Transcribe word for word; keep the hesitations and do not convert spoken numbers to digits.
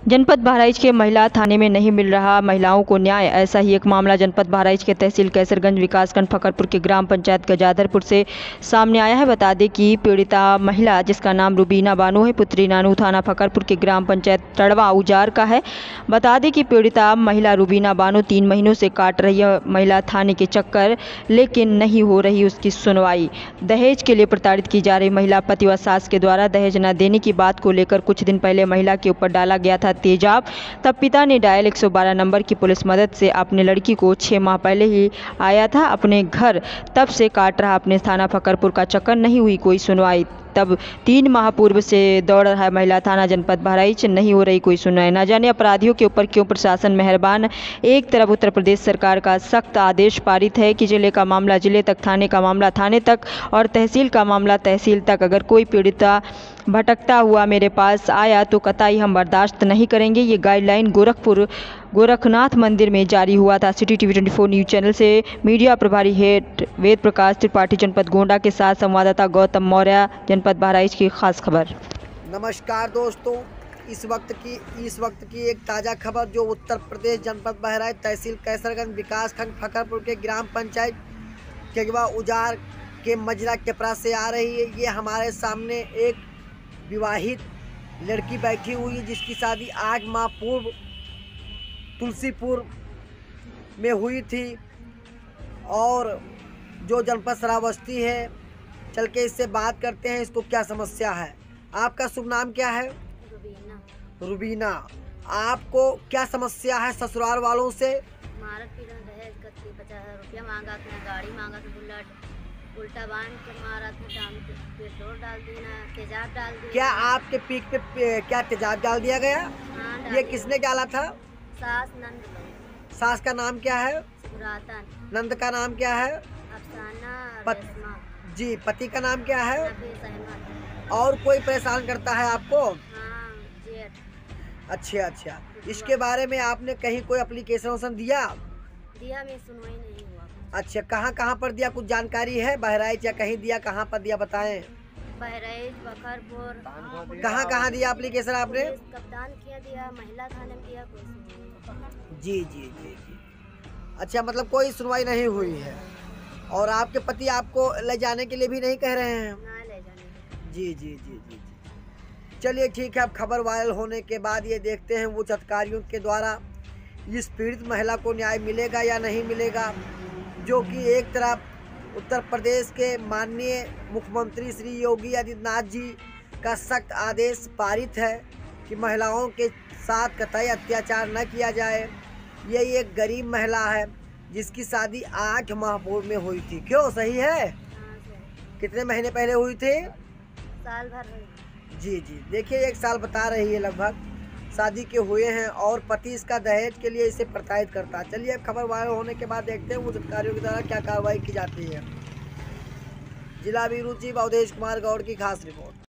जनपद बहराइच के महिला थाने में नहीं मिल रहा महिलाओं को न्याय। ऐसा ही एक मामला जनपद बहराइच के तहसील कैसरगंज विकासखंड फकरपुर के ग्राम पंचायत गजाधरपुर से सामने आया है। बता दें कि पीड़िता महिला, जिसका नाम रुबीना बानो है, पुत्री नानू, थाना फकरपुर के ग्राम पंचायत तड़वा उजार का है। बता दें कि पीड़िता महिला रुबीना बानो तीन महीनों से काट रही है महिला थाने के चक्कर, लेकिन नहीं हो रही उसकी सुनवाई। दहेज के लिए प्रताड़ित की जा रही महिला, पति व सास के द्वारा दहेज न देने की बात को लेकर कुछ दिन पहले महिला के ऊपर डाला गया था तेजाब। तब पिता ने डायल एक सौ बारह नंबर की पुलिस मदद से अपने लड़की को छः माह पहले ही आया था अपने घर। तब से काट रहा अपने थाना फकरपुर का चक्कर, नहीं हुई कोई सुनवाई। तब तीन माह पूर्व से दौड़ रहा है महिला थाना जनपद बहराइच, नहीं हो रही कोई सुनवाई। न जाने अपराधियों के ऊपर क्यों प्रशासन मेहरबान। एक तरफ उत्तर प्रदेश सरकार का सख्त आदेश पारित है कि जिले का मामला जिले तक, थाने का मामला थाने तक और तहसील का मामला तहसील तक। अगर कोई पीड़िता भटकता हुआ मेरे पास आया तो कतई हम बर्दाश्त नहीं करेंगे। ये गाइडलाइन गोरखपुर गोरखनाथ मंदिर में जारी हुआ था। सिटी टीवी चौबीस न्यूज चैनल से मीडिया प्रभारी हेड वेद प्रकाश त्रिपाठी जनपद गोंडा के साथ संवाददाता गौतम मौर्य जनपद बहराइच की खास खबर। नमस्कार दोस्तों, इस वक्त की इस वक्त की एक ताज़ा खबर जो उत्तर प्रदेश जनपद बहराइच तहसील कैसरगंज विकासखंड फकरपुर के ग्राम पंचायत केगवा उजार के मजरा केपरा से आ रही है। ये हमारे सामने एक विवाहित लड़की बैठी हुई है जिसकी शादी आठ माह पूर्व तुलसीपुर में हुई थी और जो जनपद श्रावस्ती है। चल के इससे बात करते हैं, इसको क्या समस्या है। आपका शुभ नाम क्या है? रुबीना। रुबीना, आपको क्या समस्या है ससुराल वालों से? मारत पीटन दहेज कत्ती पचास हजार रुपया मांगा था, गाड़ी मांगा था, बुलेट उल्टा बांध के मारा था, टांग पे पेट्रोल डाल देना, तेजाब डाल दिया। क्या आपके पीक पे, पे क्या तेजाब डाल दिया गया? हाँ, डाल ये दिया। किसने डाला था? सास नंद लोग। सास का नाम क्या है? पुरातन। नंद का नाम क्या है? अफसाना पत- रेशमा। जी, पति का नाम क्या है? नफीस अहमद। और कोई परेशान करता है आपको? हाँ, जेठ। अच्छा अच्छा, इसके बारे में आपने कहीं कोई एप्लीकेशन दिया? दिया में सुनवाई नहीं हुआ। अच्छा, कहाँ कहाँ पर दिया, कुछ जानकारी है? बहराइच या कहीं दिया, कहाँ पर दिया बताएं? बहराइच, बखरपुर। कहाँ कहाँ दिया एप्लीकेशन आपने? पुलिस कप्तान किया दिया, महिला थाने में दिया, कोई सुनवाई नहीं। जी जी जी जी। अच्छा, मतलब कोई सुनवाई नहीं हुई है। और आपके पति आपको ले जाने के लिए भी नहीं कह रहे हैं? ना ले जाने। जी जी जी जी जी। चलिए ठीक है, अब खबर वायरल होने के बाद ये देखते हैं उच्च अधिकारियों के द्वारा इस पीड़ित महिला को न्याय मिलेगा या नहीं मिलेगा। जो कि एक तरफ उत्तर प्रदेश के माननीय मुख्यमंत्री श्री योगी आदित्यनाथ जी का सख्त आदेश पारित है कि महिलाओं के साथ कतई अत्याचार न किया जाए। ये एक गरीब महिला है जिसकी शादी आठ माह पूर्व में हुई थी। क्यों, सही है? हाँ सर। कितने महीने पहले हुई थी? साल भर हुई। जी जी, देखिए एक साल बता रही है लगभग शादी के हुए हैं और पति इसका दहेज के लिए इसे प्रताड़ित करता है। चलिए खबर वायरल होने के बाद देखते हैं उच्च अधिकारियों के द्वारा क्या कार्रवाई की जाती है। जिला ब्यूरो चीफ अवधेश कुमार गौड़ की खास रिपोर्ट।